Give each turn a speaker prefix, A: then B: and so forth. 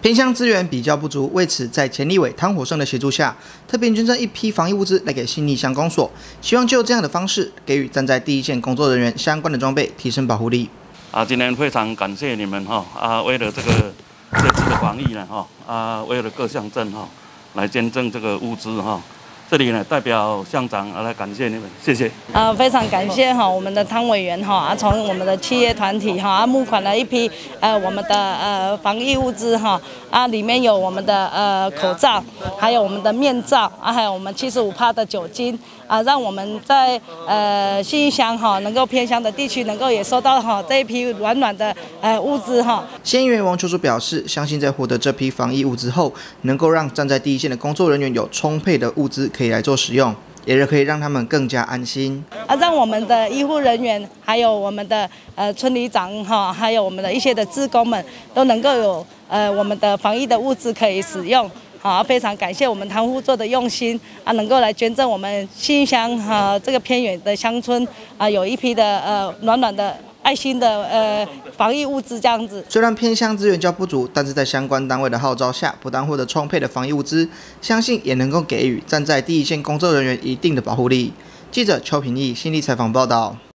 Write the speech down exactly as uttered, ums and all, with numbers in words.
A: 偏乡资源比较不足，为此在前立委汤火胜的协助下，特别捐赠一批防疫物资来给新义乡公所，希望就这样的方式给予站在第一线工作人员相关的装备，提升保护力。
B: 啊，今天非常感谢你们哈啊，为了这个这次的防疫呢哈啊，为了各乡镇哈来捐赠这个物资哈。 这里呢，代表乡长来感谢你们，谢谢。
C: 呃，非常感谢哈，我们的汤委员哈啊，从我们的企业团体哈啊募款了一批呃我们的呃防疫物资哈啊，里面有我们的呃口罩，还有我们的面罩啊，还有我们七十五趴的酒精啊，让我们在呃信义乡哈能够偏乡的地区能够也收到哈这一批暖暖的呃物资哈。
A: 县议员王秋竹表示，相信在获得这批防疫物资后，能够让站在第一线的工作人员有充沛的物资可以来做使用，也可以让他们更加安心。
C: 啊，让我们的医护人员，还有我们的呃村里长哈，还有我们的一些的志工们，都能够有呃我们的防疫的物资可以使用。好，非常感谢我们汤副座的用心啊，能够来捐赠我们信义乡哈这个偏远的乡村啊，有一批的呃暖暖的。 爱心的呃防疫物资这样子，
A: 虽然偏乡资源较不足，但是在相关单位的号召下，不但获得充沛的防疫物资，相信也能够给予站在第一线工作人员一定的保护力。记者邱平义新力采访报道。